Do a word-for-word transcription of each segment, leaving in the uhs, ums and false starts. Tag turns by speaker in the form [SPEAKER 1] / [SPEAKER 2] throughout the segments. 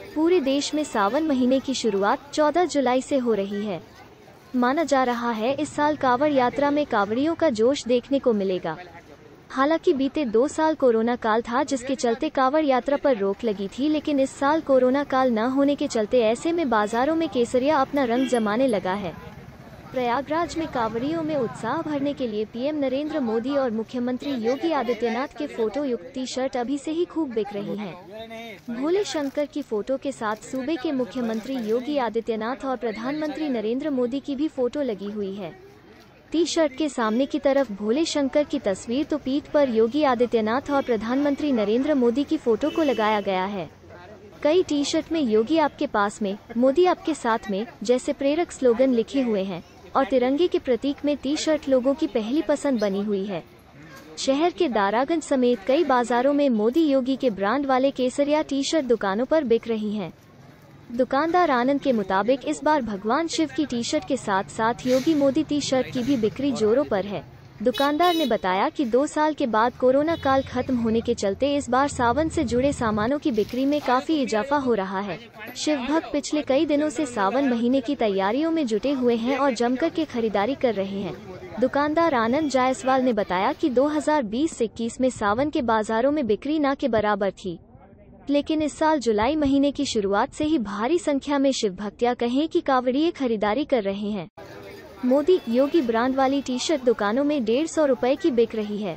[SPEAKER 1] पूरे देश में सावन महीने की शुरुआत चौदह जुलाई से हो रही है। माना जा रहा है इस साल कांवड़ यात्रा में कांवड़ियों का जोश देखने को मिलेगा। हालांकि बीते दो साल कोरोना काल था, जिसके चलते कांवड़ यात्रा पर रोक लगी थी, लेकिन इस साल कोरोना काल न होने के चलते ऐसे में बाजारों में केसरिया अपना रंग जमाने लगा है। प्रयागराज में कांवड़ियों में उत्साह भरने के लिए पीएम नरेंद्र मोदी और मुख्यमंत्री योगी आदित्यनाथ के फोटो युक्त टी शर्ट अभी से ही खूब बिक रही हैं। भोले शंकर की फोटो के साथ सूबे के मुख्यमंत्री योगी आदित्यनाथ और प्रधानमंत्री नरेंद्र मोदी की भी फोटो लगी हुई है। टी शर्ट के सामने की तरफ भोले शंकर की तस्वीर तो पीठ पर योगी आदित्यनाथ और प्रधानमंत्री नरेंद्र मोदी की फोटो को लगाया गया है। कई टी शर्ट में योगी आपके पास में, मोदी आपके साथ में जैसे प्रेरक स्लोगन लिखे हुए हैं और तिरंगे के प्रतीक में टी शर्ट लोगों की पहली पसंद बनी हुई है। शहर के दारागंज समेत कई बाजारों में मोदी योगी के ब्रांड वाले केसरिया टी शर्ट दुकानों पर बिक रही हैं। दुकानदार आनंद के मुताबिक इस बार भगवान शिव की टी शर्ट के साथ साथ योगी मोदी टी शर्ट की भी बिक्री जोरों पर है। दुकानदार ने बताया कि दो साल के बाद कोरोना काल खत्म होने के चलते इस बार सावन से जुड़े सामानों की बिक्री में काफी इजाफा हो रहा है। शिव भक्त पिछले कई दिनों से सावन महीने की तैयारियों में जुटे हुए हैं और जमकर के खरीदारी कर रहे हैं। दुकानदार आनंद जायसवाल ने बताया कि दो हज़ार बीस इक्कीस में सावन के बाजारों में बिक्री न के बराबर थी, लेकिन इस साल जुलाई महीने की शुरुआत से ही भारी संख्या में शिव भक्तियां कहें कि कांवड़िए खरीदारी कर रहे हैं। मोदी योगी ब्रांड वाली टी शर्ट दुकानों में डेढ़ सौ रुपए की बिक रही है।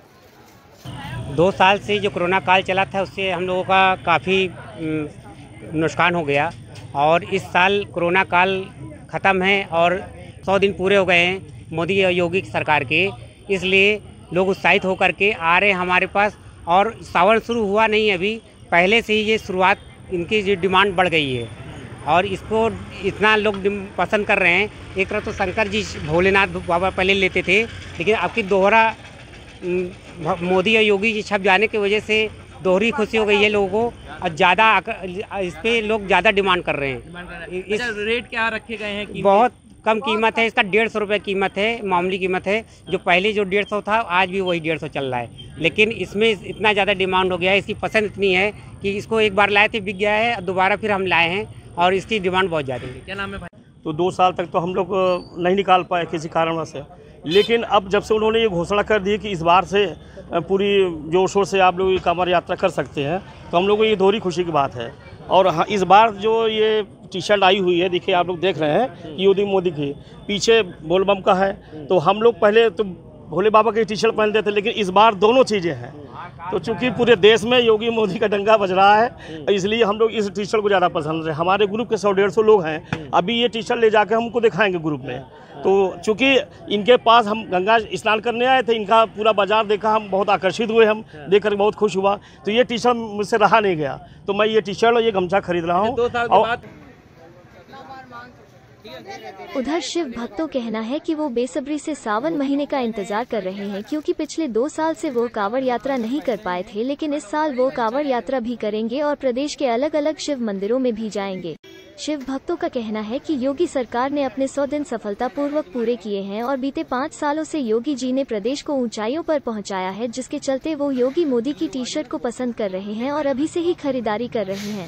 [SPEAKER 2] दो साल से जो कोरोना काल चला था उससे हम लोगों का काफ़ी नुकसान हो गया और इस साल कोरोना काल ख़त्म है और सौ दिन पूरे हो गए हैं मोदी और योगी की सरकार के, इसलिए लोग उत्साहित होकर के आ रहे हैं हमारे पास। और सावन शुरू हुआ नहीं अभी, पहले से ही ये शुरुआत इनकी जो डिमांड बढ़ गई है और इसको इतना लोग पसंद कर रहे हैं। एक तरफ तो शंकर जी भोलेनाथ बाबा पहले लेते थे, लेकिन अब की दोहरा मोदी और योगी जी छप जाने की वजह से दोहरी खुशी हो गई है लोगों को और ज़्यादा इस पे लोग ज़्यादा डिमांड कर रहे हैं।
[SPEAKER 3] इस रेट क्या रखे गए हैं?
[SPEAKER 2] बहुत कम कीमत है इसका, डेढ़ सौ रुपये कीमत है, मामूली कीमत है। जो पहले जो डेढ़ सौ था आज भी वही डेढ़ सौ चल रहा है, लेकिन इसमें इतना ज़्यादा डिमांड हो गया है, इसकी पसंद इतनी है कि इसको एक बार लाए थे बिक गया है, दोबारा फिर हम लाए हैं और इसकी डिमांड बहुत ज़्यादा है।
[SPEAKER 3] क्या नाम है भाई?
[SPEAKER 4] तो दो साल तक तो हम लोग नहीं निकाल पाए किसी कारणवश से, लेकिन अब जब से उन्होंने ये घोषणा कर दी कि इस बार से पूरी जोर शोर से आप लोग कांवड़ यात्रा कर सकते हैं, तो हम लोग को ये दोहरी खुशी की बात है। और हाँ, इस बार जो ये टी शर्ट आई हुई है, देखिए आप लोग देख रहे हैं योगी मोदी की, पीछे बोलबम का है। तो हम लोग पहले तो भोले बाबा की टी शर्ट पहनते थे, लेकिन इस बार दोनों चीज़ें हैं। तो चूंकि पूरे देश में योगी मोदी का डंका बज रहा है, इसलिए हम लोग इस टी शर्ट को ज़्यादा पसंद है। हमारे ग्रुप के सौ डेढ़ सौ लोग हैं, अभी ये टी शर्ट ले जाकर हमको दिखाएंगे ग्रुप में। तो चूंकि इनके पास हम गंगा स्नान करने आए थे, इनका पूरा बाजार देखा, हम बहुत आकर्षित हुए, हम देखकर बहुत खुश हुआ। तो ये टी शर्ट मुझसे रहा नहीं गया, तो मैं ये टी शर्ट और ये गमछा खरीद रहा हूँ।
[SPEAKER 3] दो साल के बाद
[SPEAKER 1] उधर शिव भक्तों कहना है कि वो बेसब्री से सावन महीने का इंतजार कर रहे हैं, क्योंकि पिछले दो साल से वो कांवड़ यात्रा नहीं कर पाए थे, लेकिन इस साल वो कांवड़ यात्रा भी करेंगे और प्रदेश के अलग अलग शिव मंदिरों में भी जाएंगे। शिव भक्तों का कहना है कि योगी सरकार ने अपने सौ दिन सफलतापूर्वक पूरे किए हैं और बीते पाँच सालों से योगी जी ने प्रदेश को ऊंचाइयों पर पहुंचाया है, जिसके चलते वो योगी मोदी की टी शर्ट को पसंद कर रहे हैं और अभी से ही खरीदारी कर रहे हैं।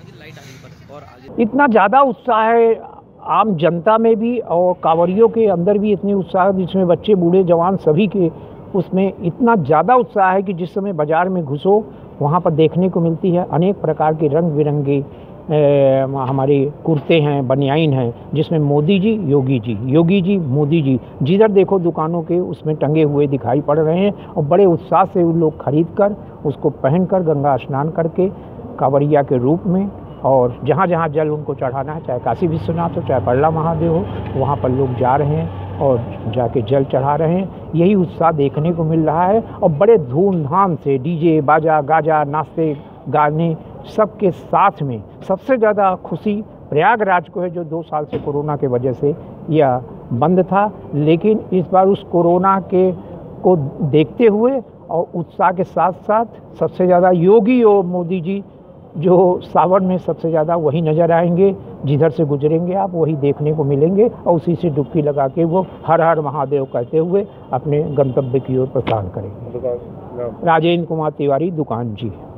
[SPEAKER 5] इतना ज़्यादा उत्साह है आम जनता में भी और कांवड़ियों के अंदर भी इतनी उत्साह, जिसमें बच्चे बूढ़े जवान सभी के उसमें इतना ज़्यादा उत्साह है कि जिस समय बाज़ार में घुसो वहाँ पर देखने को मिलती है अनेक प्रकार के रंग बिरंगे हमारे कुर्ते हैं, बनियाइन हैं, जिसमें मोदी जी योगी जी, योगी जी मोदी जी, जिधर देखो दुकानों के उसमें टंगे हुए दिखाई पड़ रहे हैं और बड़े उत्साह से उन लोग खरीद कर उसको पहनकर गंगा स्नान करके कांवड़िया के रूप में और जहाँ जहाँ जल उनको चढ़ाना है, चाहे काशी विश्वनाथ हो चाहे परला महादेव हो, वहाँ पर लोग जा रहे हैं और जाके जल चढ़ा रहे हैं। यही उत्साह देखने को मिल रहा है और बड़े धूमधाम से डीजे बाजा गाजा नाचते गाने सबके साथ में सबसे ज़्यादा खुशी प्रयागराज को है, जो दो साल से कोरोना के वजह से यह बंद था, लेकिन इस बार उस कोरोना के को देखते हुए और उत्साह के साथ साथ सबसे ज़्यादा योगी और मोदी जी जो सावन में सबसे ज़्यादा वही नज़र आएंगे, जिधर से गुजरेंगे आप वही देखने को मिलेंगे और उसी से डुबकी लगा के वो हर हर महादेव कहते हुए अपने गंतव्य की ओर प्रस्थान करेंगे। राजेंद्र कुमार तिवारी, दुकान जी।